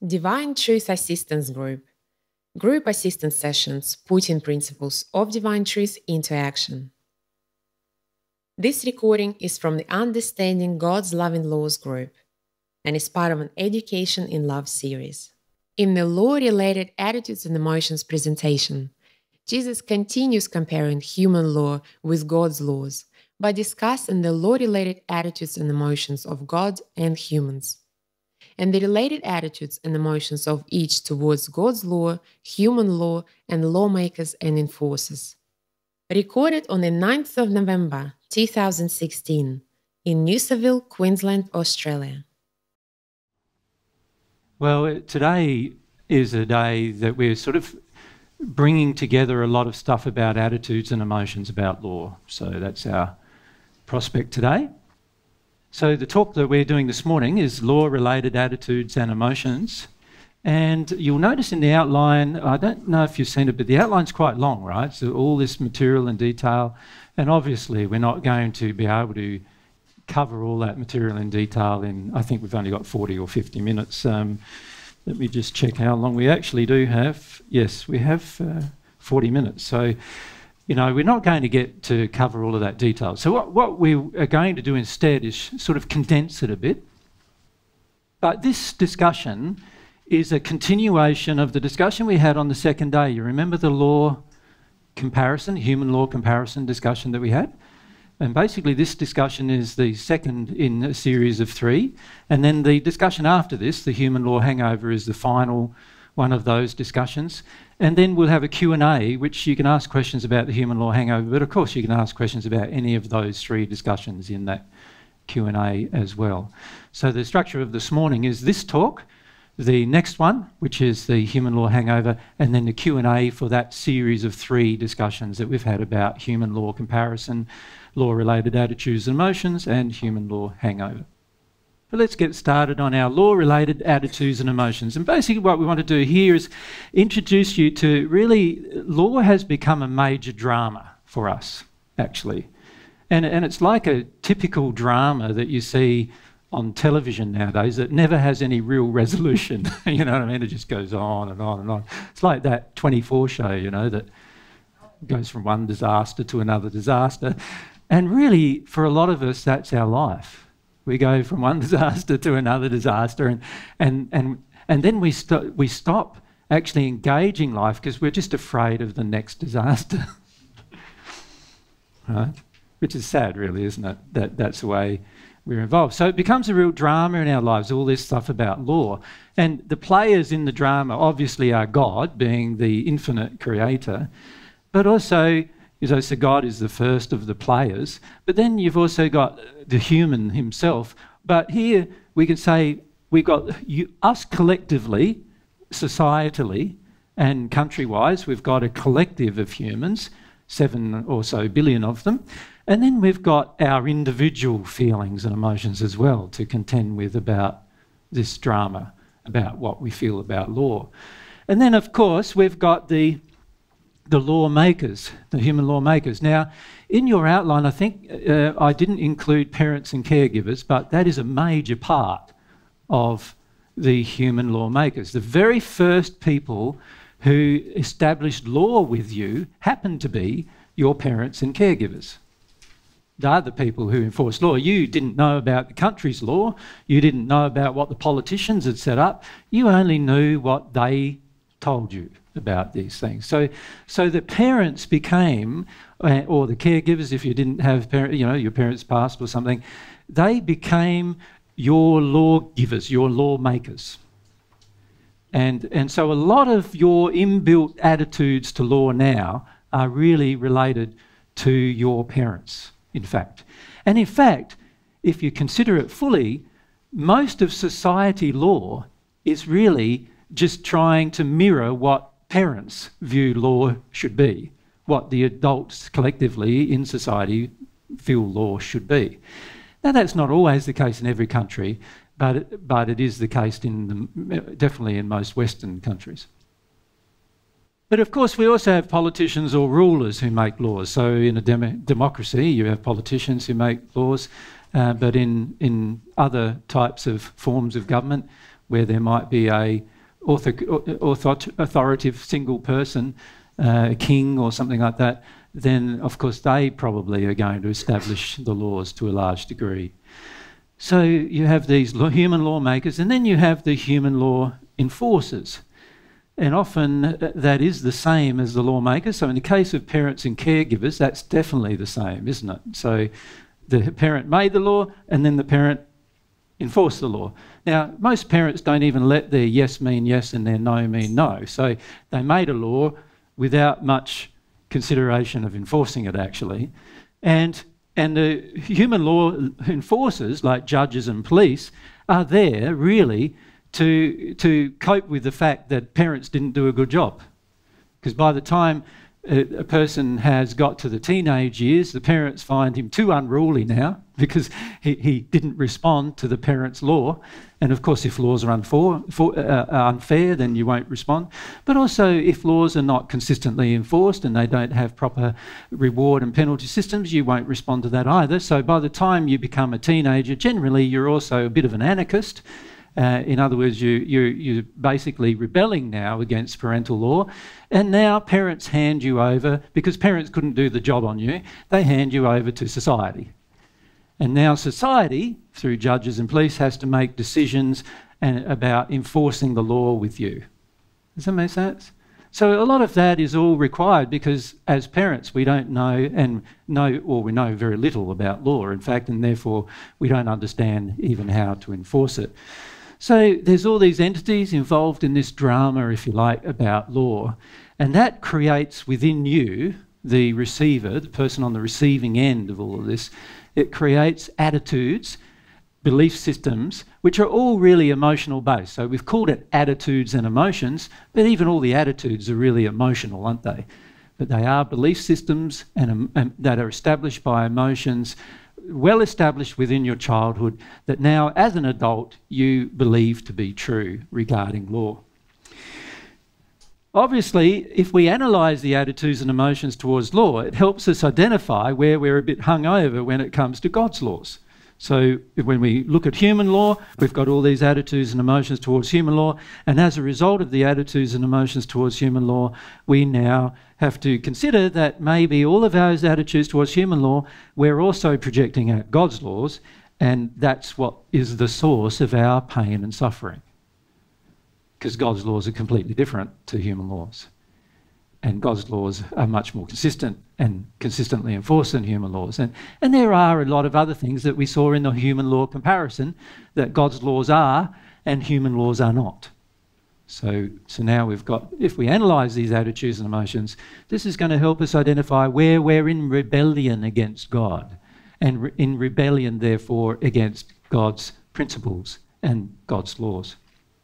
Divine Truth Assistance Group. Group assistance sessions putting principles of divine truth into action. This recording is from the Understanding God's Loving Laws group and is part of an Education in Love series. In the law-related attitudes and emotions presentation, Jesus continues comparing human law with God's laws by discussing the law-related attitudes and emotions of God and humans, and the related attitudes and emotions of each towards God's law, human law, and lawmakers and enforcers. Recorded on the 9th of November 2016 in Noosaville, Queensland, Australia. Well, today is a day that we're sort of bringing together a lot of stuff about attitudes and emotions about law. So that's our prospect today. So the talk that we're doing this morning is law-related attitudes and emotions. And you'll notice in the outline, I don't know if you've seen it, but the outline's quite long, right? So all this material and detail. And obviously we're not going to be able to cover all that material in detail in, I think we've only got 40 or 50 minutes. Let me just check how long we actually do have. Yes, we have 40 minutes. So, you know, we're not going to get to cover all of that detail. So what we are going to do instead is sort of condense it a bit. But this discussion is a continuation of the discussion we had on the second day. You remember the law comparison, human law comparison discussion that we had? And basically this discussion is the second in a series of 3. And then the discussion after this, the human law hangover, is the final one of those discussions. And then we'll have a Q&A, which you can ask questions about the human law hangover, but of course you can ask questions about any of those 3 discussions in that Q&A as well. So the structure of this morning is this talk, the next one, which is the human law hangover, and then the Q&A for that series of 3 discussions that we've had about human law comparison, law-related attitudes and emotions, and human law hangover. But let's get started on our law-related attitudes and emotions. And basically what we want to do here is introduce you to really, law has become a major drama for us, actually. And it's like a typical drama that you see on television nowadays that never has any real resolution. You know what I mean? It just goes on and on and on. It's like that 24 show, you know, that goes from one disaster to another disaster. And really, for a lot of us, that's our life. We go from one disaster to another disaster, and then we stop actually engaging life because we're just afraid of the next disaster. Right? Which is sad, really, isn't it? That's the way we're involved. So it becomes a real drama in our lives, all this stuff about law. And the players in the drama obviously are God, being the infinite creator, but also, so God is the first of the players, but then you've also got the human himself. But here we can say we've got us collectively, societally and country-wise, we've got a collective of humans, 7 or so billion of them, and then we've got our individual feelings and emotions as well to contend with about this drama, about what we feel about law. And then, of course, we've got the lawmakers, the human lawmakers. Now, in your outline, I think I didn't include parents and caregivers, but that is a major part of the human lawmakers. The very first people who established law with you happened to be your parents and caregivers. They're the people who enforce law. You didn't know about the country's law. You didn't know about what the politicians had set up. You only knew what they told you about these things. So the parents became, or the caregivers, if you didn't have your parents passed or something, they became your lawgivers, your lawmakers. And so a lot of your inbuilt attitudes to law now are really related to your parents, in fact. And in fact, if you consider it fully, most of society law is really just trying to mirror what parents view law should be, what the adults collectively in society feel law should be. Now, that's not always the case in every country, but it is the case definitely in most Western countries. But of course, we also have politicians or rulers who make laws. So in a democracy, you have politicians who make laws, but in other types of forms of government, where there might be a authoritative single person, a king or something like that, then of course they probably are going to establish the laws to a large degree. So you have these human lawmakers, and then you have the human law enforcers. And often that is the same as the lawmakers. So in the case of parents and caregivers, that's definitely the same, isn't it? So the parent made the law, and then the parent enforced the law. Now, most parents don't even let their yes mean yes and their no mean no. So they made a law without much consideration of enforcing it, actually. And the human law enforcers, like judges and police, are there really to cope with the fact that parents didn't do a good job. Because by the time a person has got to the teenage years, the parents find him too unruly now because he didn't respond to the parents' law. And of course, if laws are unfair, then you won't respond. But also, if laws are not consistently enforced and they don't have proper reward and penalty systems, you won't respond to that either. So by the time you become a teenager, generally you're also a bit of an anarchist. In other words, you're basically rebelling now against parental law, and now parents hand you over, because parents couldn't do the job on you, they hand you over to society. And now society, through judges and police, has to make decisions about enforcing the law with you. Does that make sense? So a lot of that is all required because as parents we don't know, we know very little about law, in fact, and therefore we don't understand even how to enforce it. So there's all these entities involved in this drama, if you like, about law, and that creates within you, the receiver, the person on the receiving end of all of this, it creates attitudes, belief systems, which are all really emotional based. So we've called it attitudes and emotions, but even all the attitudes are really emotional, aren't they? But they are belief systems and that are established by emotions, well established within your childhood, that now as an adult you believe to be true regarding law. Obviously, if we analyse the attitudes and emotions towards law, it helps us identify where we're a bit hungover when it comes to God's laws. So when we look at human law, we've got all these attitudes and emotions towards human law, and as a result of the attitudes and emotions towards human law, we now have to consider that maybe all of those attitudes towards human law, we're also projecting out God's laws, and that's what is the source of our pain and suffering. Because God's laws are completely different to human laws. And God's laws are much more consistent and consistently enforced than human laws. And there are a lot of other things that we saw in the human law comparison that God's laws are and human laws are not. So now we've got, if we analyse these attitudes and emotions, this is going to help us identify where we're in rebellion against God and in rebellion, therefore, against God's principles and God's laws.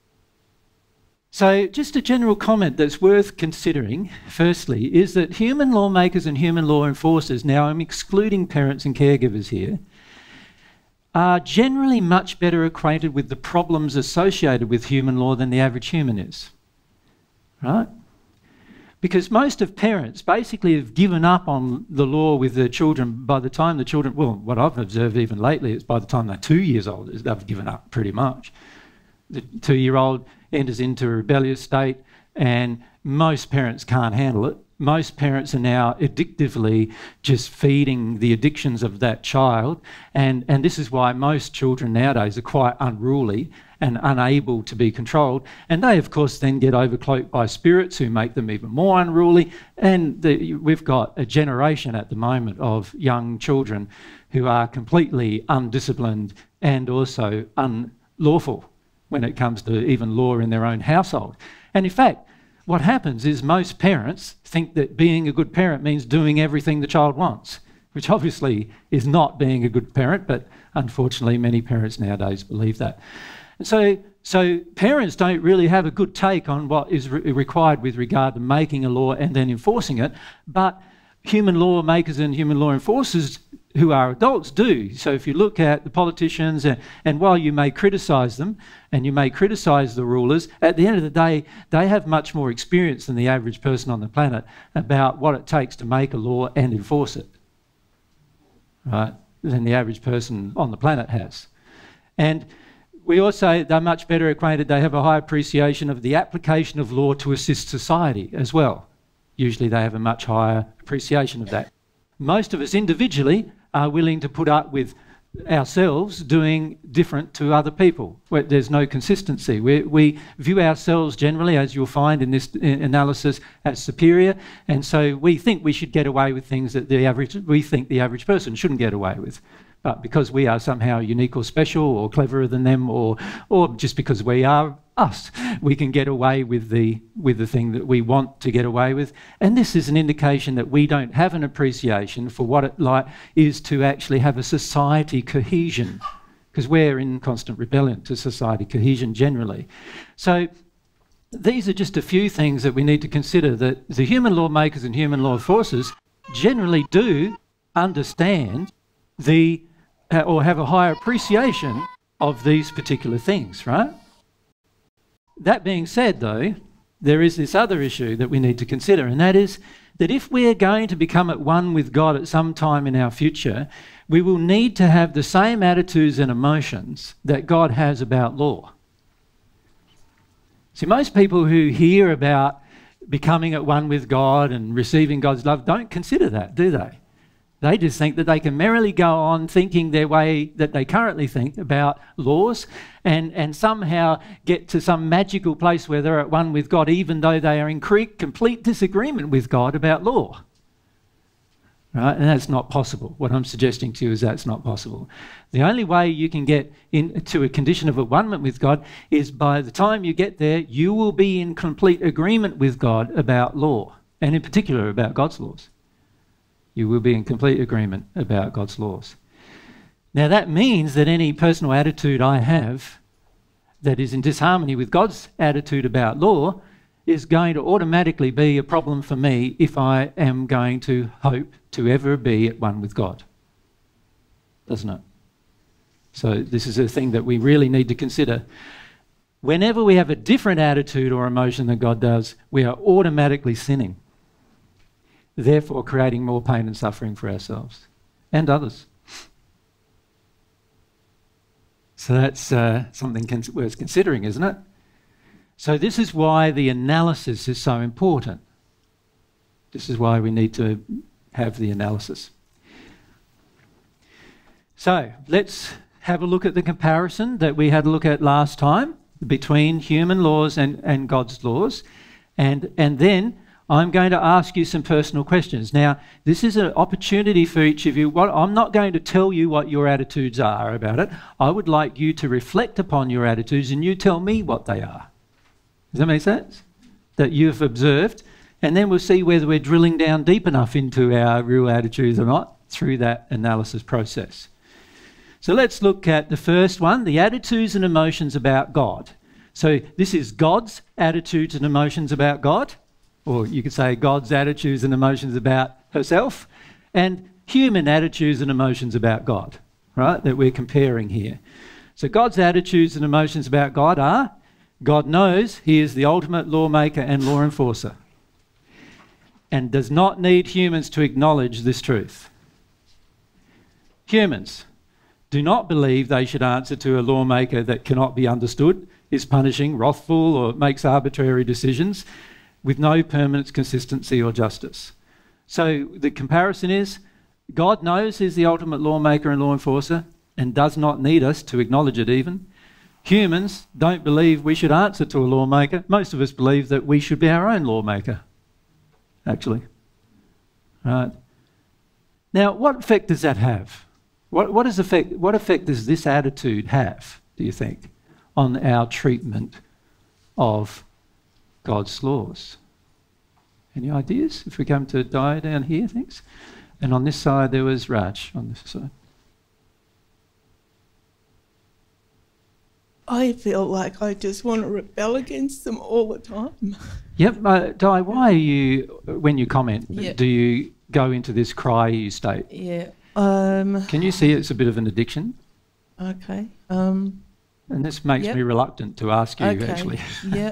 So just a general comment that's worth considering, firstly, is that human lawmakers and human law enforcers, now I'm excluding parents and caregivers here, are generally much better acquainted with the problems associated with human law than the average human is, right? Because most of parents basically have given up on the law with their children by the time the children, well, what I've observed even lately is by the time they're 2 years old, they've given up pretty much. The 2-year-old enters into a rebellious state and most parents can't handle it. Most parents are now addictively just feeding the addictions of that child, and this is why most children nowadays are quite unruly and unable to be controlled, and they of course then get overcloaked by spirits who make them even more unruly, and we've got a generation at the moment of young children who are completely undisciplined and also unlawful when it comes to even law in their own household. And in fact, what happens is most parents think that being a good parent means doing everything the child wants, which obviously is not being a good parent, but unfortunately many parents nowadays believe that. And so parents don't really have a good take on what is required with regard to making a law and then enforcing it, but human lawmakers and human law enforcers who are adults do. So if you look at the politicians, and while you may criticise them and you may criticise the rulers, at the end of the day, they have much more experience than the average person on the planet about what it takes to make a law and enforce it, right, than the average person on the planet has. And We also, they're much better acquainted, they have a high appreciation of the application of law to assist society as well. Usually they have a much higher appreciation of that. Most of us individually are willing to put up with ourselves doing different to other people, where there's no consistency. We view ourselves generally, as you'll find in this analysis, as superior, and so we think we should get away with things that we think the average person shouldn't get away with. But because we are somehow unique or special or cleverer than them, or just because we are us, we can get away with the thing that we want to get away with. And this is an indication that we don't have an appreciation for what it is to actually have a society cohesion, because we're in constant rebellion to society cohesion generally. So these are just a few things that we need to consider, that the human lawmakers and human law enforcers generally do understand or have a higher appreciation of these particular things, right? That being said, though, there is this other issue that we need to consider, and that is that if we're going to become at one with God at some time in our future, we will need to have the same attitudes and emotions that God has about law. See, most people who hear about becoming at one with God and receiving God's love don't consider that, do they? They just think that they can merrily go on thinking their way that they currently think about laws and somehow get to some magical place where they're at one with God, even though they are in complete disagreement with God about law. Right? And that's not possible. What I'm suggesting to you is that's not possible. The only way you can get into a condition of at-one-ment with God is by the time you get there, you will be in complete agreement with God about law, and in particular about God's laws. You will be in complete agreement about God's laws. Now that means that any personal attitude I have that is in disharmony with God's attitude about law is going to automatically be a problem for me if I am going to hope to ever be at one with God. Doesn't it? So this is a thing that we really need to consider. Whenever we have a different attitude or emotion than God does, we are automatically sinning, therefore creating more pain and suffering for ourselves and others. So that's something worth considering, isn't it? So this is why the analysis is so important. This is why we need to have the analysis. So let's have a look at the comparison that we had a look at last time between human laws and God's laws. And then I'm going to ask you some personal questions. Now, this is an opportunity for each of you. I'm not going to tell you what your attitudes are about it. I would like you to reflect upon your attitudes and you tell me what they are. Does that make sense? That you've observed. And then we'll see whether we're drilling down deep enough into our real attitudes or not through that analysis process. So let's look at the first one, the attitudes and emotions about God. So this is God's attitudes and emotions about God, or you could say God's attitudes and emotions about herself, and human attitudes and emotions about God, right, that we're comparing here. So God's attitudes and emotions about God are, God knows he is the ultimate lawmaker and law enforcer and does not need humans to acknowledge this truth. Humans do not believe they should answer to a lawmaker that cannot be understood, is punishing, wrathful, or makes arbitrary decisions with no permanent consistency or justice. So the comparison is, God knows he's the ultimate lawmaker and law enforcer and does not need us to acknowledge it even. Humans don't believe we should answer to a lawmaker. Most of us believe that we should be our own lawmaker, actually. Right. Now, what effect does that have? What effect does this attitude have, do you think, on our treatment of God's laws? Any ideas? If we come to Di down here, thanks. And on this side there was Raj on this side. I feel like I just want to rebel against them all the time. Yep. Di, why are you, when you comment, Yeah. do you go into this cry state? Yeah. Can you see it's a bit of an addiction? Okay. And this makes Yep. me reluctant to ask you, Okay. actually. Yeah.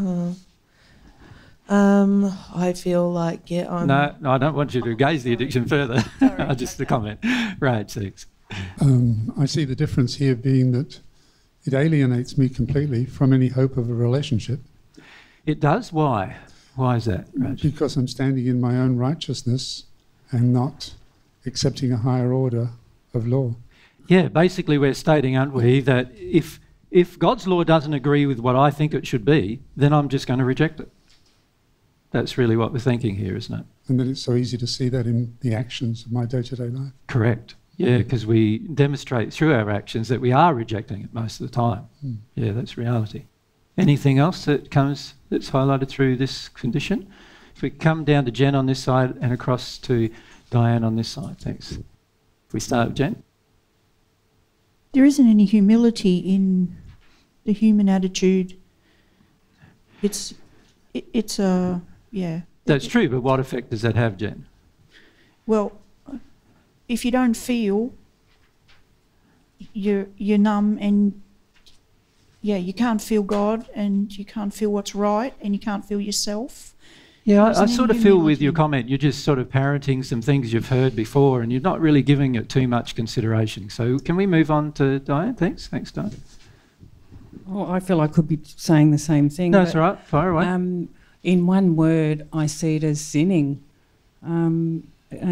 I feel like, I'm... No, I don't want you to gaze the addiction further. Sorry, Just a okay. comment. Right, thanks. I see the difference here being that It alienates me completely from any hope of a relationship. It does? Why? Why is that, Raj? Because I'm standing in my own righteousness and not accepting a higher order of law. Yeah, basically we're stating, aren't we, that if God's law doesn't agree with what I think it should be, then I'm just going to reject it. That's really what we're thinking here, isn't it? And then it's so easy to see that in the actions of my day-to-day life. Correct. Yeah, because we demonstrate through our actions that we are rejecting it most of the time. Yeah, that's reality. Anything else that's highlighted through this condition? If we come down to Jen on this side and across to Diane on this side. Thanks. If we start with Jen. There isn't any humility in the human attitude. It's yeah. That's true, but what effect does that have, Jen? Well, if you don't feel, you're numb, and yeah, you can't feel God, and you can't feel what's right, and you can't feel yourself. Yeah, I sort of feel with your comment, you're just sort of parenting some things you've heard before, and you're not really giving it too much consideration. So can we move on to Diane? Thanks, Diane. Oh, I feel I could be saying the same thing. No, that's all right. Fire away. In one word, I see it as sinning, and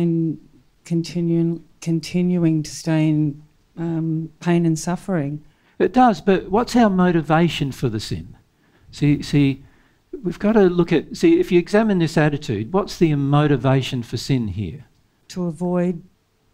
continuing to stay in pain and suffering. It does, but what's our motivation for the sin? See, we've got to look at... See, if you examine this attitude, what's the motivation for sin here? To avoid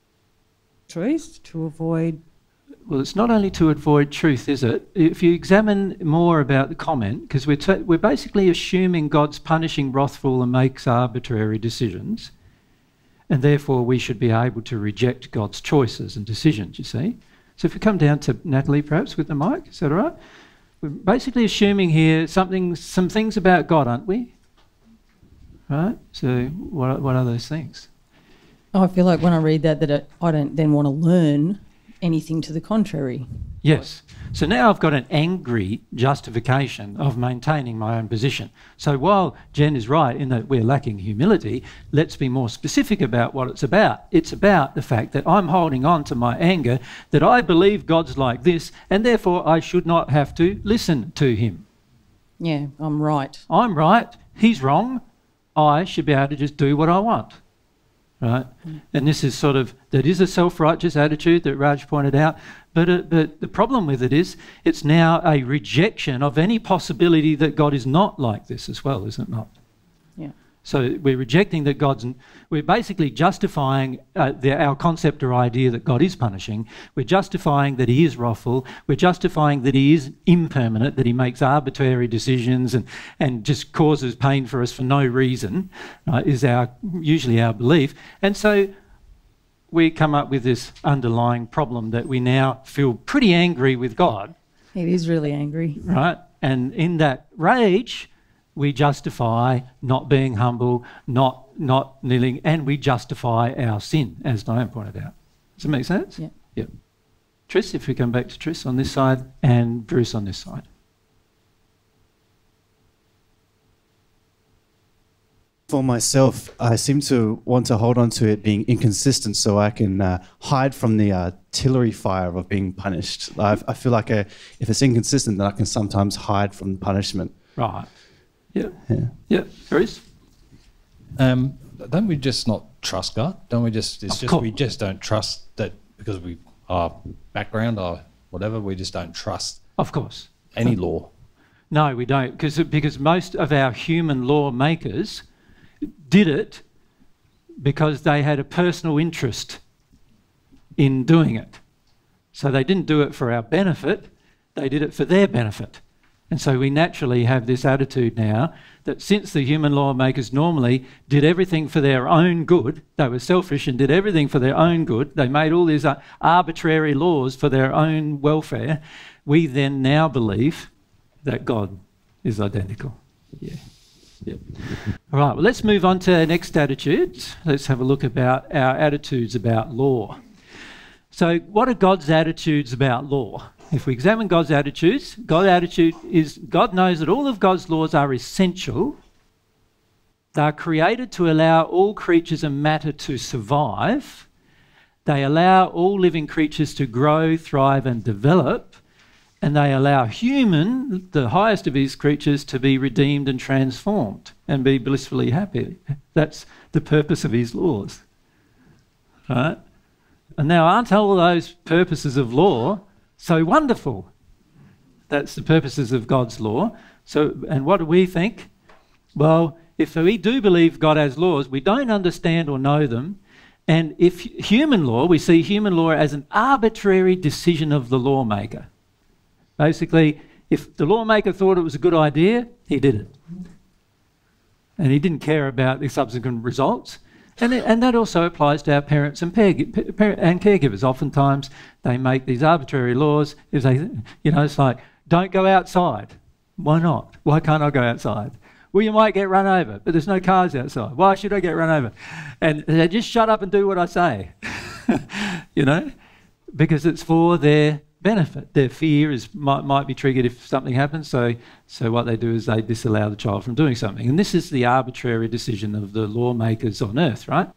truth, to avoid... Well, it's not only to avoid truth, is it? If you examine more about the comment, because we're basically assuming God's punishing, wrathful and makes arbitrary decisions, and therefore we should be able to reject God's choices and decisions, you see. So if we come down to Natalie, perhaps, with the mic, is that all right? We're basically assuming here some things about God, aren't we? Right? So what are those things? I feel like when I read that I don't then want to learn anything to the contrary. Yes. So now I've got an angry justification of maintaining my own position. So while Jen is right in that we're lacking humility, let's be more specific about what it's about. It's about the fact that I'm holding on to my anger, that I believe God's like this, and therefore I should not have to listen to him. Yeah, I'm right. I'm right, he's wrong, I should be able to just do what I want. Right? And this is that is a self-righteous attitude that Raj pointed out, but the problem with it is it's now a rejection of any possibility that God is not like this as well, is it not? Yeah. So we're rejecting that we're basically justifying our concept or idea that God is punishing. We're justifying that he is wrathful. We're justifying that he is impermanent, that he makes arbitrary decisions and just causes pain for us for no reason, is usually our belief. And so we come up with this underlying problem that we now feel pretty angry with God. It is really angry. Right? And in that rage, we justify not being humble, not kneeling, and we justify our sin, as Diane pointed out. Does that make sense? Yeah. Yep. Triss, if we come back to Triss on this side, and Bruce on this side. For myself, I seem to want to hold on to it being inconsistent so I can hide from the artillery fire of being punished. I feel like if it's inconsistent, then I can sometimes hide from the punishment. Right. Yeah. Bruce? Don't we just not trust God? We just don't trust that because our background or whatever, we just don't trust. Of course. Any law. No, we don't, because most of our human law makers did it because they had a personal interest in doing it. So they didn't do it for our benefit, they did it for their benefit. And so we naturally have this attitude now that since the human lawmakers normally did everything for their own good, they were selfish and did everything for their own good, they made all these arbitrary laws for their own welfare, we then now believe that God is identical. Yeah. All right, well, let's move on to our next attitude. Let's have a look about our attitudes about law. So what are God's attitudes about law? If we examine God's attitudes, God's attitude is God knows that all of God's laws are essential. They are created to allow all creatures and matter to survive. They allow all living creatures to grow, thrive and develop. and they allow human, the highest of his creatures, to be redeemed and transformed and be blissfully happy. That's the purpose of his laws. Right? And now, aren't all those purposes of law so wonderful? That's the purposes of God's law. So, and what do we think? Well, if we do believe God has laws, we don't understand or know them. And if human law, we see human law as an arbitrary decision of the lawmaker. Basically, if the lawmaker thought it was a good idea, he did it. And he didn't care about the subsequent results. And that also applies to our parents and caregivers. Oftentimes, they make these arbitrary laws. If they, it's like, don't go outside. Why not? Why can't I go outside? Well, you might get run over, but there's no cars outside. Why should I get run over? And they just shut up and do what I say, because it's for their benefit. Their fear might be triggered if something happens. So what they do is they disallow the child from doing something. And this is the arbitrary decision of the lawmakers on earth, right?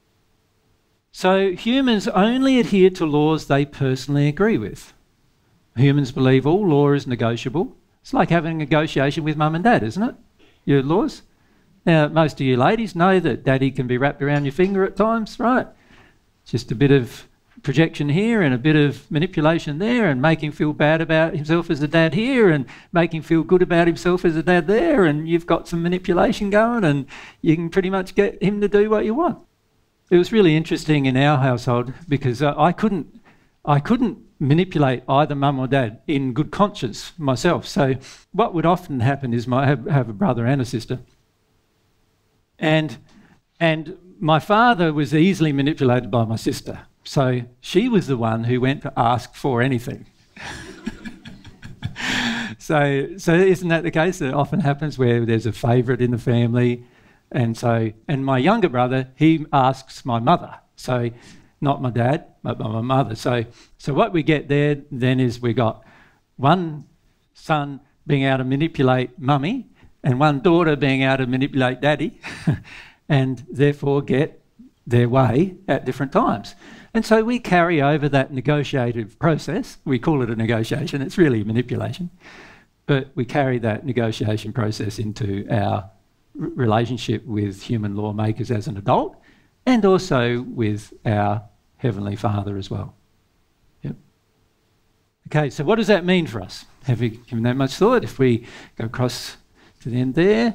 So humans only adhere to laws they personally agree with. Humans believe all law is negotiable. It's like having a negotiation with mum and dad, isn't it? Your laws. Now, most of you ladies know that daddy can be wrapped around your finger at times, right? Just a bit of projection here and a bit of manipulation there, and make him feel bad about himself as a dad here and make him feel good about himself as a dad there, and you've got some manipulation going and you can pretty much get him to do what you want. It was really interesting in our household because I couldn't manipulate either mum or dad in good conscience myself. So what would often happen is I have a brother and a sister, and my father was easily manipulated by my sister. So she was the one who went to ask for anything. So isn't that the case? It often happens where there's a favourite in the family, and my younger brother, he asks my mother. So not my dad, but my mother. So what we get there then is we got one son being able to manipulate mummy and one daughter being able to manipulate daddy and therefore get their way at different times. And so we carry over that negotiative process. We call it a negotiation. It's really manipulation. But we carry that negotiation process into our relationship with human lawmakers as an adult and also with our Heavenly Father as well. Yep. Okay, so what does that mean for us? Have we given that much thought? If we go across to the end there.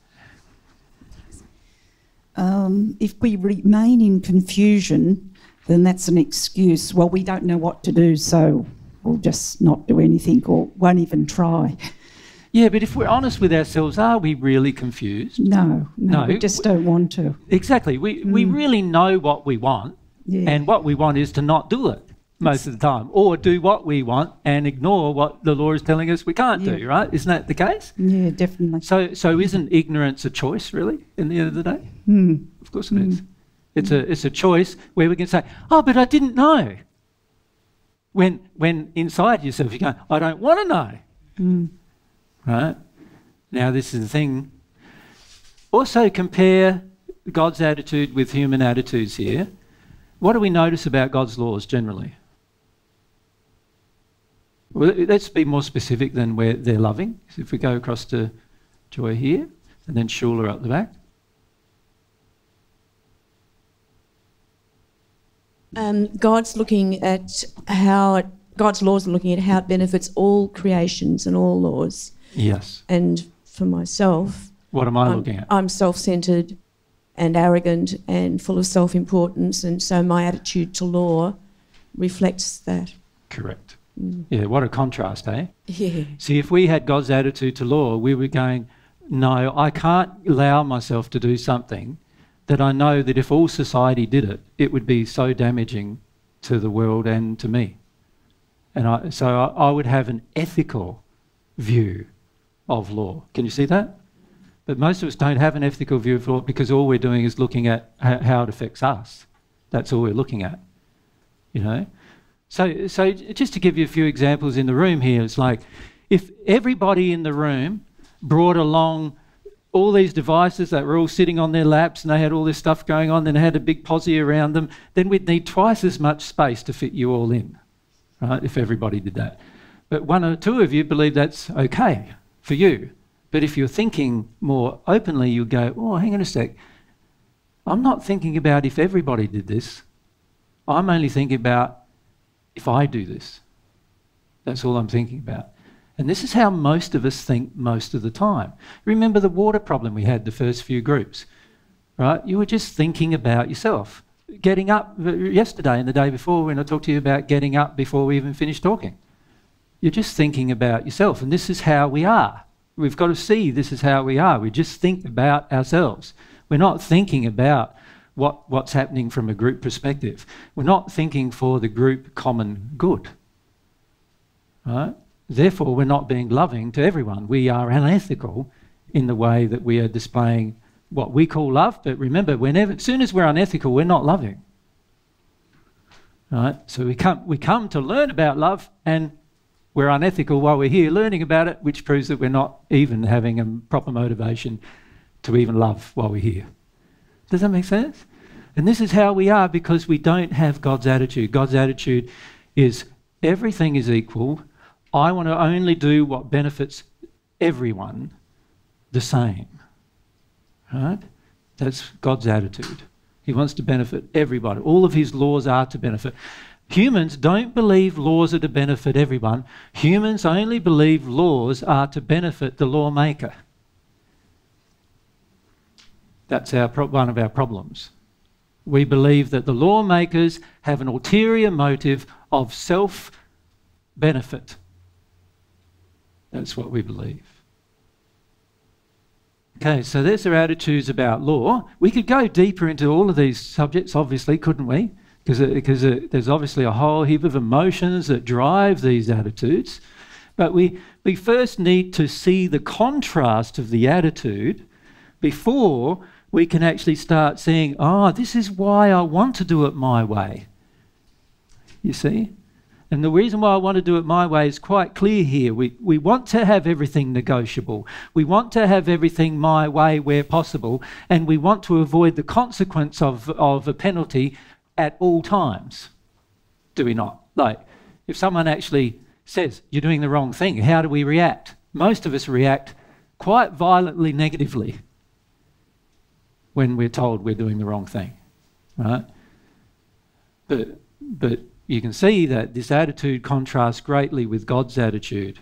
If we remain in confusion, then that's an excuse. Well, we don't know what to do, so we'll just not do anything or won't even try. Yeah, but if we're honest with ourselves, are we really confused? No, we just don't want to. Exactly. We really know what we want, and what we want is to not do it most of the time, or do what we want and ignore what the law is telling us we can't do, right? Isn't that the case? Yeah, definitely. So isn't ignorance a choice, really, in the end of the day? Of course it is. It's a choice where we can say, oh, but I didn't know. When inside yourself you're going, I don't want to know. Right? Now this is the thing. Also compare God's attitude with human attitudes here. What do we notice about God's laws generally? Well, let's be more specific than where they're loving. So if we go across to Joy here, and then Shula up the back. God's laws are looking at how it benefits all creations and all laws. Yes. And for myself, what am I looking at? I'm self-centred and arrogant and full of self-importance, and so my attitude to law reflects that. Correct. Yeah, what a contrast, eh? Yeah. See, if we had God's attitude to law, we were going, no, I can't allow myself to do something that I know that if all society did it, it would be so damaging to the world and to me. And I would have an ethical view of law. Can you see that? But most of us don't have an ethical view of law because all we're doing is looking at how it affects us. That's all we're looking at, you know. So just to give you a few examples in the room here, it's like if everybody in the room brought along all these devices that were all sitting on their laps and they had all this stuff going on and they had a big posse around them, then we'd need twice as much space to fit you all in, right, if everybody did that. But one or two of you believe that's okay for you. But if you're thinking more openly, you go, oh, hang on a sec. I'm not thinking about if everybody did this. I'm only thinking about if I do this. That's all I'm thinking about. And this is how most of us think most of the time. Remember the water problem we had the first few groups, right? You were just thinking about yourself. Getting up yesterday and the day before when I talked to you about getting up before we even finished talking. You're just thinking about yourself, and this is how we are. We've got to see this is how we are. We just think about ourselves. We're not thinking about what's happening from a group perspective. We're not thinking for the group common good. Right? Therefore, we're not being loving to everyone. We are unethical in the way that we are displaying what we call love. But remember, as soon as we're unethical, we're not loving. Right? So we come to learn about love, and we're unethical while we're here learning about it, which proves that we're not even having a proper motivation to even love while we're here. Does that make sense? And this is how we are because we don't have God's attitude. God's attitude is everything is equal. I want to only do what benefits everyone the same. Right? That's God's attitude. He wants to benefit everybody. All of his laws are to benefit. Humans don't believe laws are to benefit everyone. Humans only believe laws are to benefit the lawmaker. That's one of our problems. We believe that the lawmakers have an ulterior motive of self-benefit. That's what we believe. Okay, so there's our attitudes about law. We could go deeper into all of these subjects, obviously, couldn't we? Because there's obviously a whole heap of emotions that drive these attitudes. But we first need to see the contrast of the attitude before we can actually start seeing, oh, this is why I want to do it my way. You see? And the reason why I want to do it my way is quite clear here. We want to have everything negotiable. We want to have everything my way where possible, and we want to avoid the consequence of a penalty at all times. Do we not? Like, if someone actually says, you're doing the wrong thing, how do we react? Most of us react quite violently negatively when we're told we're doing the wrong thing, right? But you can see that this attitude contrasts greatly with God's attitude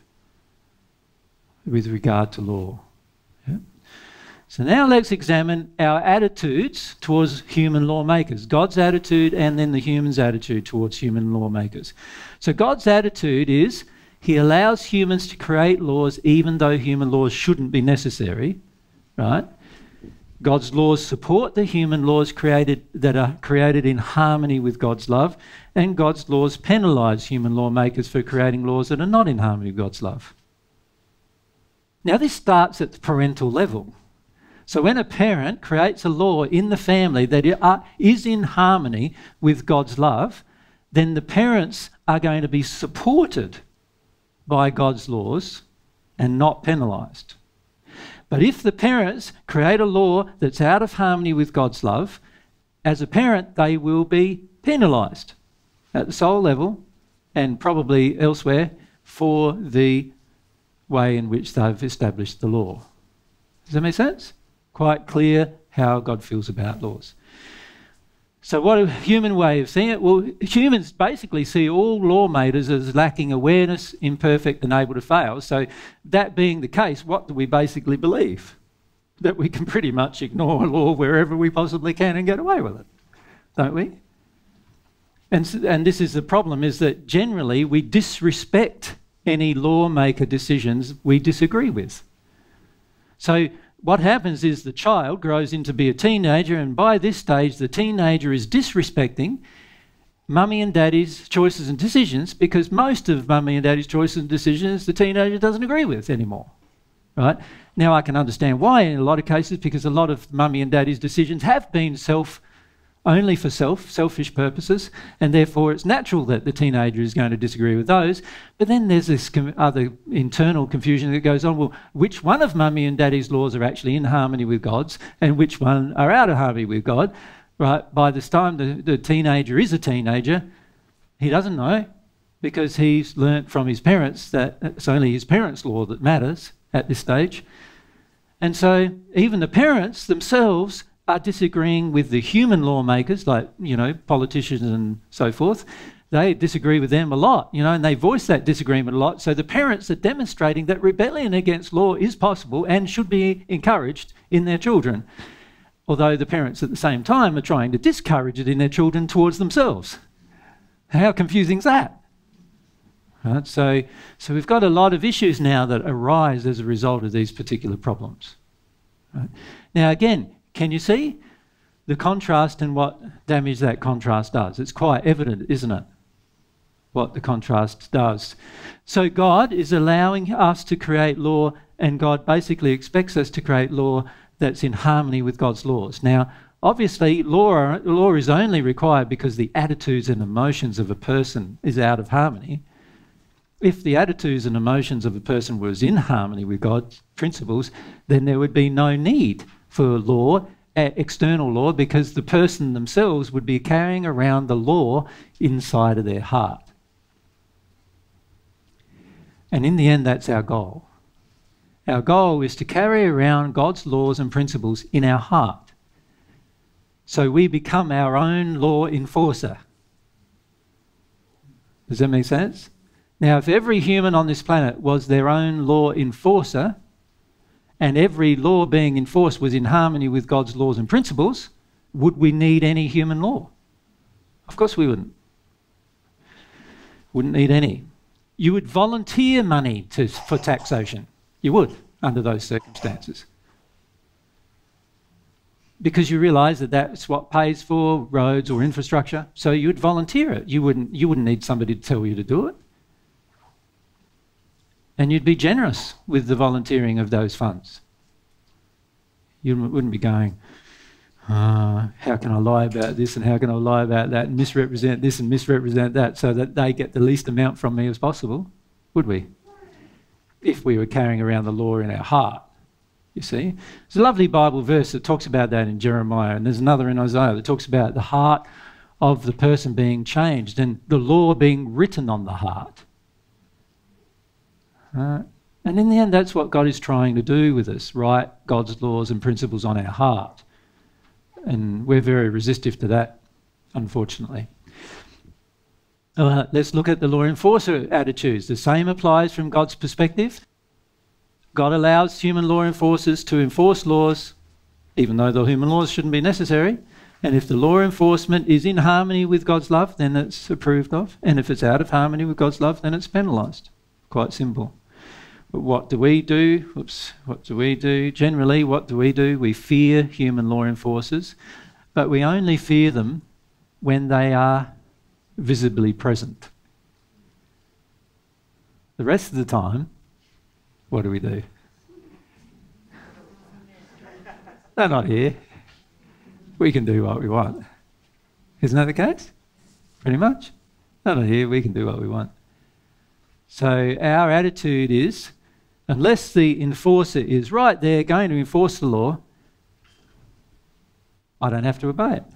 with regard to law. Yeah? So now let's examine our attitudes towards human lawmakers. God's attitude and then the human's attitude towards human lawmakers. So God's attitude is he allows humans to create laws even though human laws shouldn't be necessary, right? God's laws support the human laws that are created in harmony with God's love, and God's laws penalise human lawmakers for creating laws that are not in harmony with God's love. Now this starts at the parental level. So when a parent creates a law in the family that is in harmony with God's love, then the parents are going to be supported by God's laws and not penalised. But if the parents create a law that's out of harmony with God's love, as a parent, they will be penalised at the soul level and probably elsewhere for the way in which they've established the law. Does that make sense? Quite clear how God feels about laws. So what a human way of seeing it? Well, humans basically see all lawmakers as lacking awareness, imperfect and able to fail. So that being the case, what do we basically believe? That we can pretty much ignore a law wherever we possibly can and get away with it, don't we? And this is the problem, is that generally we disrespect any lawmaker decisions we disagree with. So what happens is the child grows into be a teenager, and by this stage the teenager is disrespecting mummy and daddy's choices and decisions, because most of mummy and daddy's choices and decisions the teenager doesn't agree with anymore. Right? Now I can understand why in a lot of cases, because a lot of mummy and daddy's decisions have been only for selfish purposes, and therefore it's natural that the teenager is going to disagree with those. But then there's this other internal confusion that goes on. Well, which one of mummy and daddy's laws are actually in harmony with God's, and which one are out of harmony with God? Right? By this time the teenager is a teenager, he doesn't know. because he's learnt from his parents that it's only his parents' law that matters at this stage. And so even the parents themselves are disagreeing with the human lawmakers, like, politicians and so forth. They disagree with them a lot, and they voice that disagreement a lot. So the parents are demonstrating that rebellion against law is possible and should be encouraged in their children. Although the parents at the same time are trying to discourage it in their children towards themselves. How confusing is that? Right? So we've got a lot of issues now that arise as a result of these particular problems. Right? Now again, can you see the contrast and what damage that contrast does? It's quite evident, isn't it? What the contrast does. So God is allowing us to create law, and God basically expects us to create law that's in harmony with God's laws. Now, obviously, law is only required because the attitudes and emotions of a person is out of harmony. If the attitudes and emotions of a person was in harmony with God's principles, then there would be no need for law, external law, because the person themselves would be carrying around the law inside of their heart. And in the end, that's our goal. Our goal is to carry around God's laws and principles in our heart. So we become our own law enforcer. Does that make sense? Now, if every human on this planet was their own law enforcer, and every law being enforced was in harmony with God's laws and principles, would we need any human law? Of course we wouldn't. Wouldn't need any. You would volunteer money for taxation. You would, under those circumstances. Because you realise that that's what pays for roads or infrastructure, so you would volunteer it. You wouldn't need somebody to tell you to do it. And you'd be generous with the volunteering of those funds. You wouldn't be going, how can I lie about this and how can I lie about that and misrepresent this and misrepresent that so that they get the least amount from me as possible, would we? If we were carrying around the law in our heart, you see. There's a lovely Bible verse that talks about that in Jeremiah, and there's another in Isaiah that talks about the heart of the person being changed and the law being written on the heart. And in the end, that's what God is trying to do with us, write God's laws and principles on our heart. And we're very resistive to that, unfortunately. Let's look at the law enforcer attitudes. The same applies from God's perspective. God allows human law enforcers to enforce laws, even though the human laws shouldn't be necessary. And if the law enforcement is in harmony with God's love, then it's approved of. And if it's out of harmony with God's love, then it's penalised. Quite simple. But what do we do? What do we do? Generally, what do? We fear human law enforcers, but we only fear them when they are visibly present. The rest of the time, what do? They're not here. We can do what we want. Isn't that the case? Pretty much. They're not here. We can do what we want. So our attitude is, unless the enforcer is right there going to enforce the law, I don't have to obey it.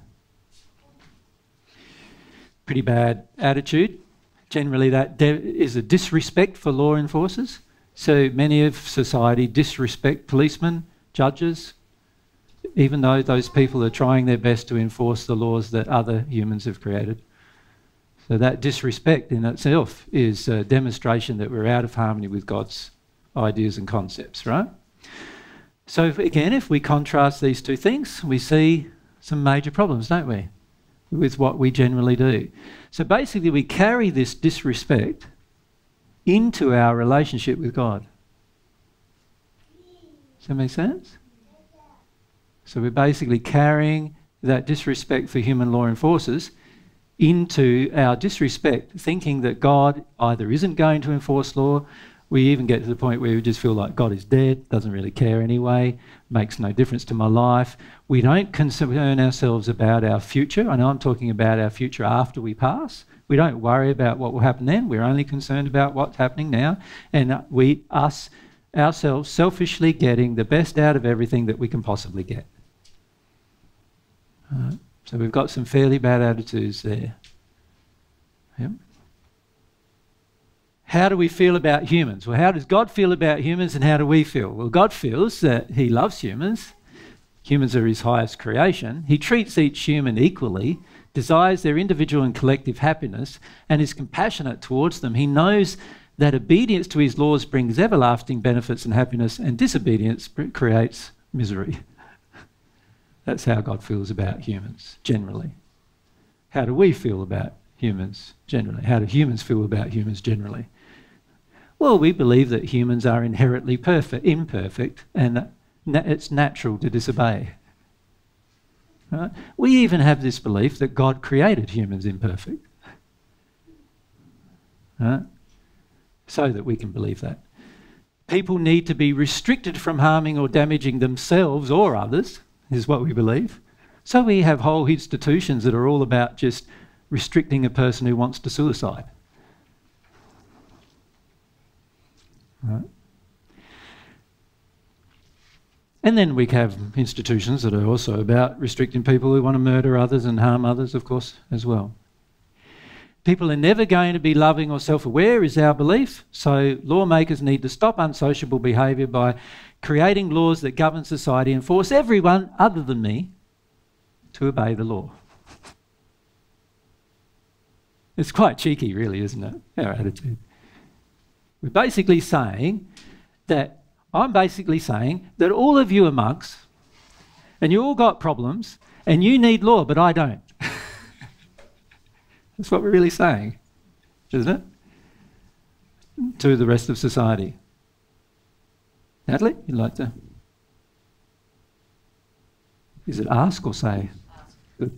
Pretty bad attitude. Generally that is a disrespect for law enforcers. So many of society disrespect policemen, judges, even though those people are trying their best to enforce the laws that other humans have created. So that disrespect in itself is a demonstration that we're out of harmony with God's ideas and concepts, right? So again, if we contrast these two things, we see some major problems, don't we, with what we generally do. So basically we carry this disrespect into our relationship with God. Does that make sense? So we're basically carrying that disrespect for human law enforcers into our disrespect, thinking that God either isn't going to enforce law. We even get to the point where we just feel like God is dead, doesn't really care anyway, makes no difference to my life. We don't concern ourselves about our future. I know I'm talking about our future after we pass. We don't worry about what will happen then. We're only concerned about what's happening now. And ourselves selfishly getting the best out of everything that we can possibly get. So we've got some fairly bad attitudes there. Yep. how do we feel about humans? Well, how does God feel about humans and how do we feel? Well, God feels that he loves humans. Humans are his highest creation. He treats each human equally, desires their individual and collective happiness, and is compassionate towards them. He knows that obedience to his laws brings everlasting benefits and happiness, and disobedience creates misery. That's how God feels about humans, generally. How do we feel about humans, generally? How do humans feel about humans, generally? Well, we believe that humans are inherently imperfect, and it's natural to disobey. Right? We even have this belief that God created humans imperfect. Right? So that we can believe that. People need to be restricted from harming or damaging themselves or others, is what we believe. So we have whole institutions that are all about just restricting a person who wants to suicide. Right? And then we have institutions that are also about restricting people who want to murder others and harm others, of course, as well. People are never going to be loving or self-aware, is our belief. So lawmakers need to stop unsociable behaviour by creating laws that govern society and force everyone other than me to obey the law. It's quite cheeky, really, isn't it, our attitude? We're basically saying that I'm basically saying that all of you are monks and you all got problems and you need law, but I don't. That's what we're really saying, isn't it? To the rest of society. Natalie, you'd like to? Is it ask or say? Good.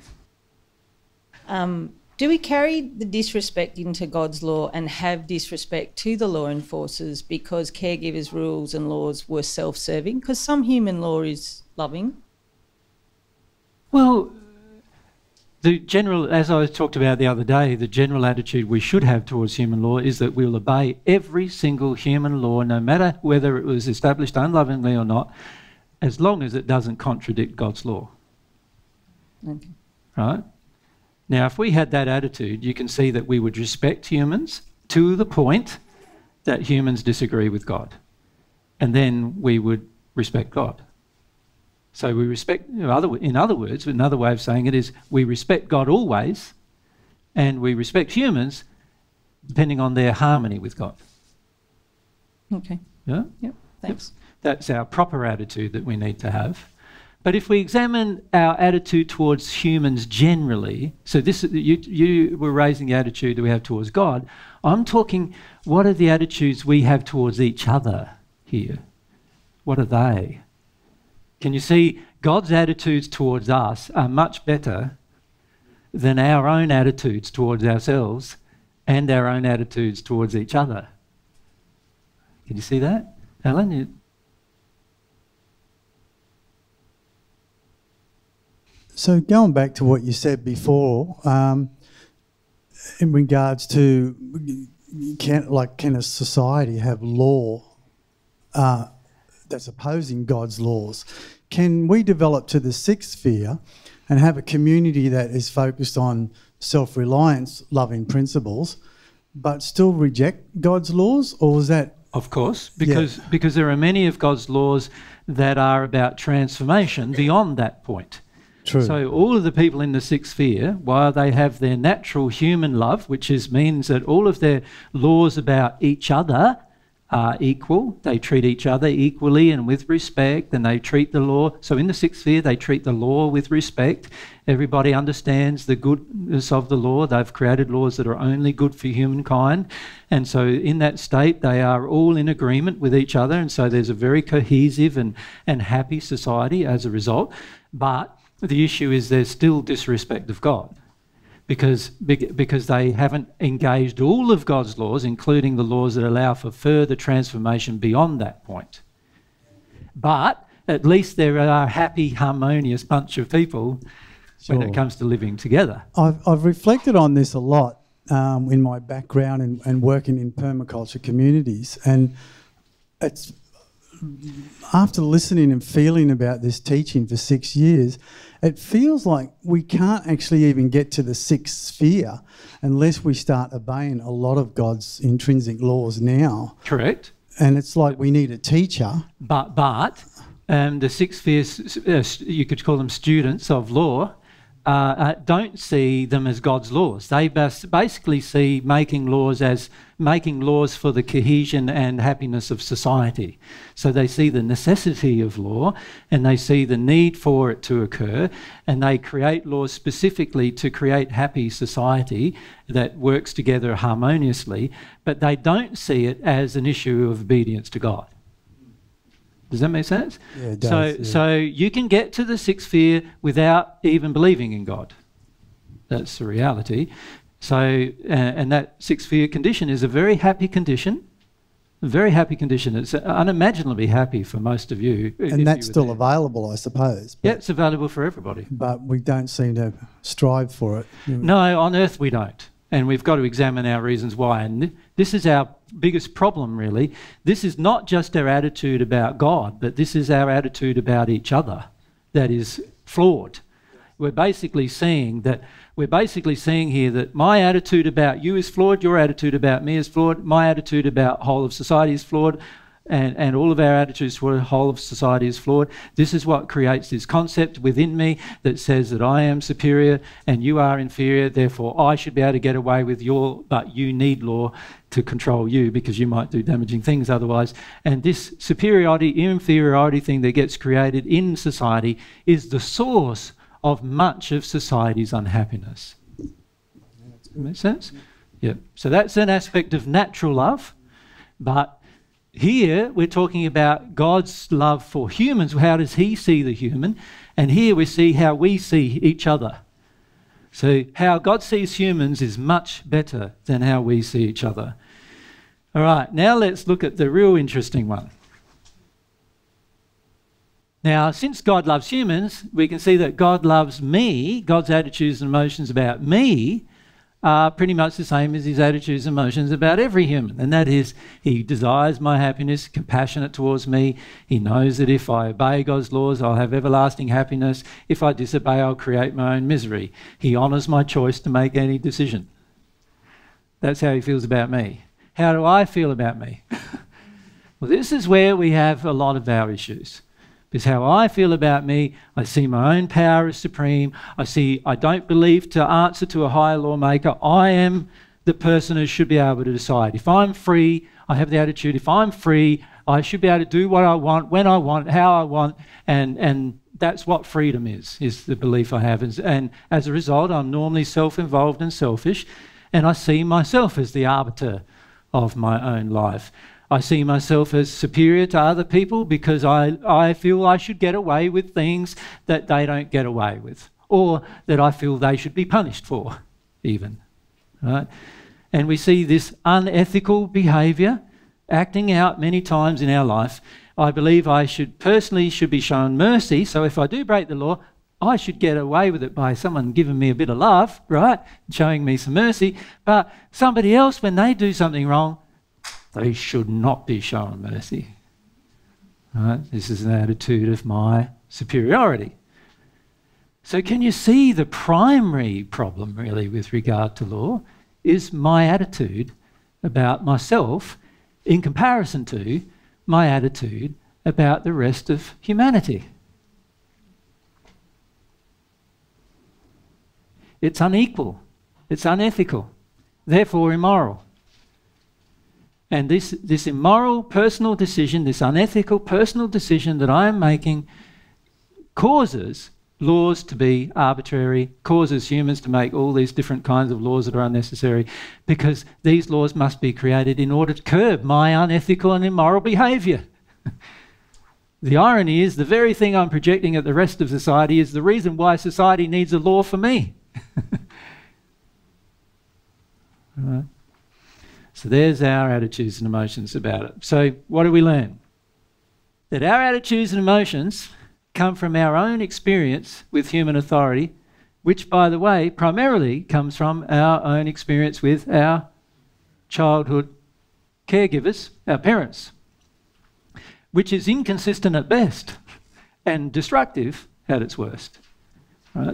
Do we carry the disrespect into God's law and have disrespect to the law enforcers because caregivers' rules and laws were self-serving? Because some human law is loving. Well, the general, as I talked about the other day, the general attitude we should have towards human law is that we'll obey every single human law, no matter whether it was established unlovingly or not, as long as it doesn't contradict God's law. Okay. Right? Now, if we had that attitude, you can see that we would respect humans to the point that humans disagree with God. And then we would respect God. So we respect, in other words, another way of saying it is we respect God always and we respect humans depending on their harmony with God. Okay. Yeah? Yep, thanks. That's our proper attitude that we need to have. But if we examine our attitude towards humans generally, so this you were raising the attitude that we have towards God, I'm talking what are the attitudes we have towards each other here? What are they? Can you see God's attitudes towards us are much better than our own attitudes towards ourselves and our own attitudes towards each other? Can you see that, Alan? So going back to what you said before, in regards to can a society have law that's opposing God's laws? Can we develop to the sixth sphere and have a community that is focused on self-reliance, loving principles, but still reject God's laws? Or is that... Of course, because there are many of God's laws that are about transformation beyond that point. True. So all of the people in the sixth sphere, while they have their natural human love, which means that all of their laws about each other are equal, they treat each other equally and with respect, and they treat the law. So in the sixth sphere, they treat the law with respect. Everybody understands the goodness of the law. They've created laws that are only good for humankind. And so in that state, they are all in agreement with each other. And so there's a very cohesive and happy society as a result. But the issue is there's still disrespect of God because they haven't engaged all of God's laws, including the laws that allow for further transformation beyond that point. But at least there are a happy, harmonious bunch of people when it comes to living together. I've reflected on this a lot in my background and working in permaculture communities, and it's after listening and feeling about this teaching for 6 years, it feels like we can't actually even get to the sixth sphere unless we start obeying a lot of God's intrinsic laws now. Correct. And it's like we need a teacher. But the six spheres, you could call them students of law, don't see them as God's laws. They basically see making laws as making laws for the cohesion and happiness of society. So they see the necessity of law and they see the need for it to occur, and they create laws specifically to create happy society that works together harmoniously, but they don't see it as an issue of obedience to God. Does that make sense? Yeah, it does. So you can get to the sixth sphere without even believing in God. That's the reality. So, and that sixth sphere condition is a very happy condition. A very happy condition. It's unimaginably happy for most of you. And that's still available, I suppose. Yeah, it's available for everybody. But we don't seem to strive for it. No, on earth we don't. And we've got to examine our reasons why. And this is our biggest problem, really. This is not just our attitude about God, but this is our attitude about each other that is flawed. We're basically seeing here that my attitude about you is flawed, your attitude about me is flawed, my attitude about whole of society is flawed, and all of our attitudes toward the whole of society is flawed. This is what creates this concept within me that says that I am superior and you are inferior, therefore I should be able to get away with but you need law to control you because you might do damaging things otherwise. And this superiority, inferiority thing that gets created in society is the source of much of society's unhappiness. Make sense? Yeah. So that's an aspect of natural love, but here we're talking about God's love for humans. How does he see the human? And here we see how we see each other. So how God sees humans is much better than how we see each other. All right, now let's look at the real interesting one. Now, since God loves humans, we can see that God loves me. God's attitudes and emotions about me are pretty much the same as his attitudes and emotions about every human. And that is, he desires my happiness, compassionate towards me. He knows that if I obey God's laws, I'll have everlasting happiness. If I disobey, I'll create my own misery. He honours my choice to make any decision. That's how he feels about me. How do I feel about me? Well, this is where we have a lot of our issues. Because how I feel about me, I see my own power as supreme. I don't believe to answer to a higher lawmaker. I am the person who should be able to decide. If I'm free, I have the attitude, if I'm free, I should be able to do what I want, when I want, how I want, and that's what freedom is the belief I have. And as a result, I'm normally self-involved and selfish, and I see myself as the arbiter of my own life. I see myself as superior to other people because I feel I should get away with things that they don't get away with, or that I feel they should be punished for, even. Right? And we see this unethical behaviour acting out many times in our life. I believe I should be shown mercy, so if I do break the law, I should get away with it by someone giving me a bit of love, right, showing me some mercy. But somebody else, when they do something wrong, they should not be shown mercy. Right? This is an attitude of my superiority. So can you see the primary problem really with regard to law is my attitude about myself in comparison to my attitude about the rest of humanity. It's unequal, it's unethical, therefore immoral. And this immoral personal decision, this unethical personal decision that I am making causes laws to be arbitrary, causes humans to make all these different kinds of laws that are unnecessary, because these laws must be created in order to curb my unethical and immoral behaviour. The irony is the very thing I'm projecting at the rest of society is the reason why society needs a law for me. Right. So there's our attitudes and emotions about it. So what do we learn? That our attitudes and emotions come from our own experience with human authority, which, by the way, primarily comes from our own experience with our childhood caregivers, our parents. which is inconsistent at best and destructive at its worst. Right?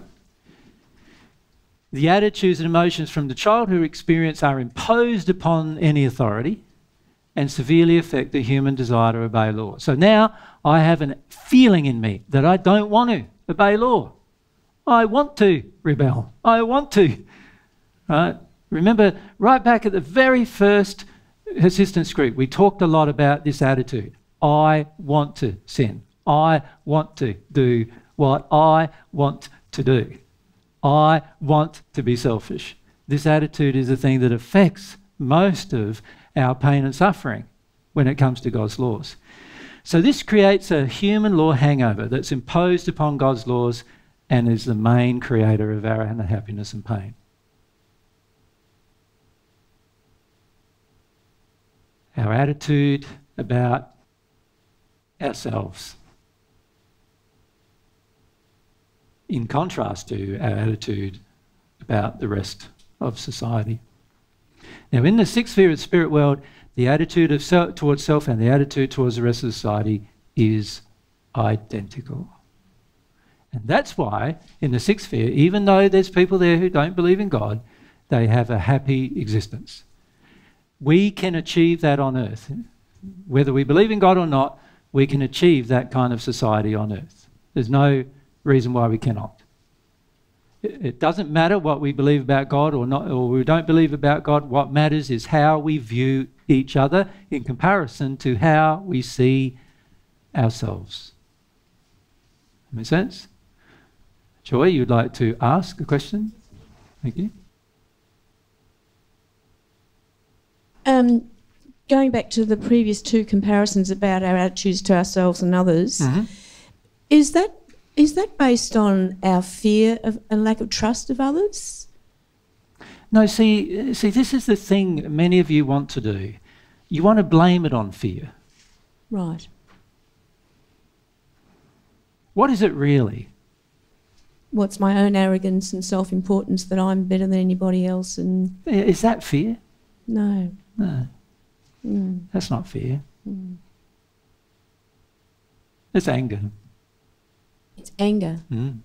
The attitudes and emotions from the childhood experience are imposed upon any authority and severely affect the human desire to obey law. So now I have a feeling in me that I don't want to obey law. I want to rebel. I want to. Right? Remember, right back at the very first assistance group, we talked a lot about this attitude. I want to sin. I want to do what I want to do. I want to be selfish. This attitude is the thing that affects most of our pain and suffering when it comes to God's laws. So this creates a human law hangover that's imposed upon God's laws and is the main creator of our unhappiness and pain. Our attitude about ourselves, in contrast to our attitude about the rest of society. Now, in the sixth sphere of the spirit world, the attitude of towards self and the attitude towards the rest of society is identical. And that's why, in the sixth sphere, even though there's people there who don't believe in God, they have a happy existence. We can achieve that on earth. Whether we believe in God or not, we can achieve that kind of society on earth. There's no reason why we cannot. It doesn't matter what we believe about God or not, or we don't believe about God. What matters is how we view each other in comparison to how we see ourselves. Make sense? Joy, you'd like to ask a question? Thank you. Going back to the previous two comparisons about our attitudes to ourselves and others, is that based on our fear of and lack of trust of others? No, see, this is the thing many of you want to do. You want to blame it on fear. Right. What is it really? What's my own arrogance and self-importance that I'm better than anybody else? And Is that fear? no. No. That's not fear. It's anger. It's anger.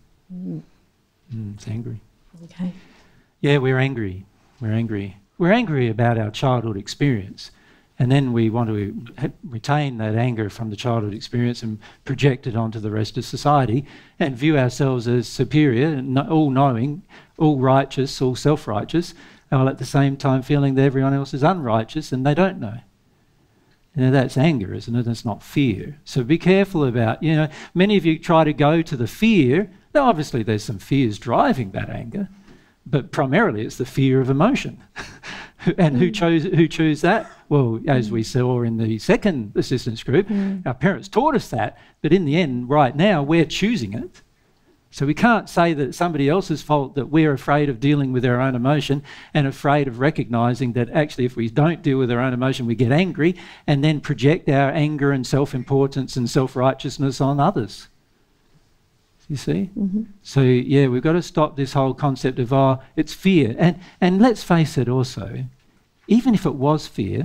It's angry. Okay. Yeah, we're angry. We're angry. We're angry about our childhood experience. And then we want to retain that anger from the childhood experience and project it onto the rest of society and view ourselves as superior, all-knowing, all-righteous, all self-righteous, while at the same time feeling that everyone else is unrighteous and they don't know. You know, that's anger, isn't it? That's not fear. So be careful about, many of you try to go to the fear. Now, obviously, there's some fears driving that anger, but primarily it's the fear of emotion. And who choose that? Well, as we saw in the second assistance group, our parents taught us that, but in the end, right now, we're choosing it. So we can't say that it's somebody else's fault that we're afraid of dealing with our own emotion and afraid of recognising that actually if we don't deal with our own emotion, we get angry and then project our anger and self-importance and self-righteousness on others. You see? So, yeah, we've got to stop this whole concept of, it's fear. And let's face it also, even if it was fear,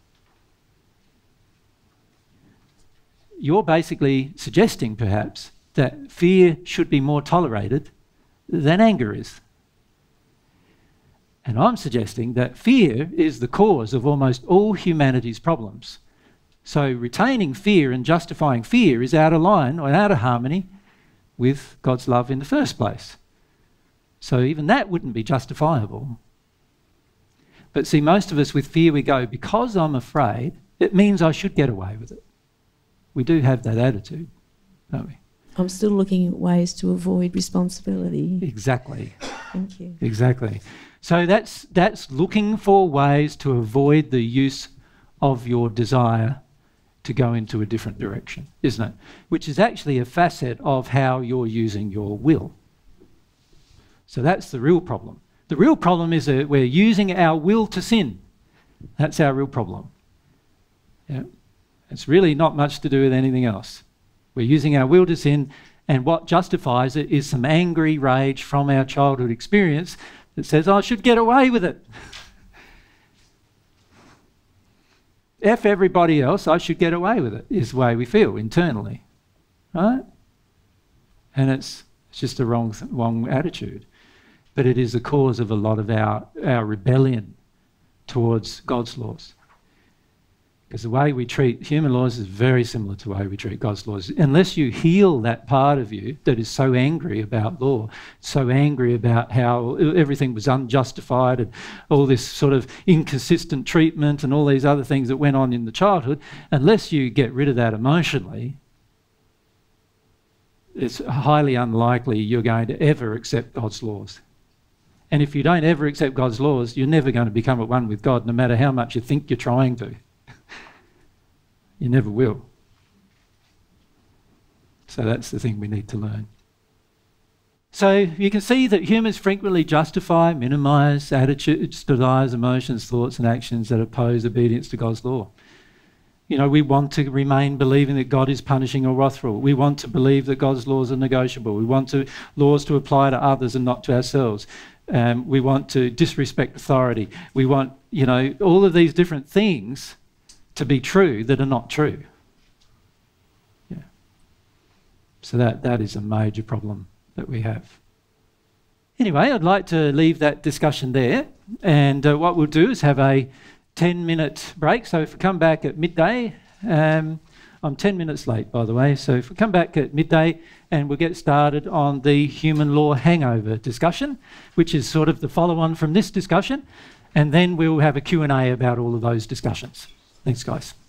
you're basically suggesting perhaps that fear should be more tolerated than anger is. And I'm suggesting that fear is the cause of almost all humanity's problems. So retaining fear and justifying fear is out of line or out of harmony with God's love in the first place. So even that wouldn't be justifiable. But see, most of us with fear we go, because I'm afraid, it means I should get away with it. We do have that attitude, don't we? I'm still looking at ways to avoid responsibility. Exactly. Thank you. Exactly. So that's looking for ways to avoid the use of your desire to go into a different direction, isn't it? Which is actually a facet of how you're using your will. So that's the real problem. The real problem is that we're using our will to sin. That's our real problem. Yeah? It's really not much to do with anything else. We're using our will to sin, and what justifies it is some angry rage from our childhood experience that says, I should get away with it. F everybody else, I should get away with it, is the way we feel internally, right? And it's just a wrong attitude. But it is the cause of a lot of our rebellion towards God's laws. Because the way we treat human laws is very similar to the way we treat God's laws. Unless you heal that part of you that is so angry about law, so angry about how everything was unjustified and all this sort of inconsistent treatment and all these other things that went on in the childhood, unless you get rid of that emotionally, it's highly unlikely you're going to ever accept God's laws. And if you don't ever accept God's laws, you're never going to become at one with God, no matter how much you think you're trying to. You never will. So that's the thing we need to learn. So you can see that humans frequently justify, minimise attitudes, desires, emotions, thoughts and actions that oppose obedience to God's law. You know, we want to remain believing that God is punishing or wrathful. We want to believe that God's laws are negotiable. We want laws to apply to others and not to ourselves. We want to disrespect authority. We want, you know, all of these different things to be true that are not true. Yeah. So that is a major problem that we have. Anyway, I'd like to leave that discussion there, and what we'll do is have a 10-minute break. So if we come back at midday, I'm 10 minutes late, by the way, so if we come back at midday and we'll get started on the human law hangover discussion, which is sort of the follow-on from this discussion, and then we'll have a Q&A about all of those discussions. Thanks, guys.